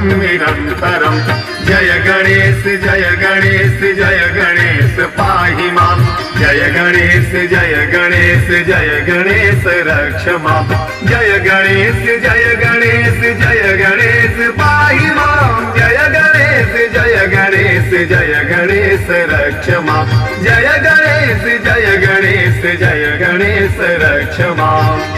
निरन्तरम्। जय गणेश जय गणेश जय गणेश पाहि माम्। जय गणेश जय गणेश जय गणेश रक्ष माम्। जय गणेश जय गणेश जय गणेश पाहि माम्। जय गणेश जय गणेश जय गणेश रक्ष माम्। जय गणेश जय गणेश जय गणेश रक्ष माम्।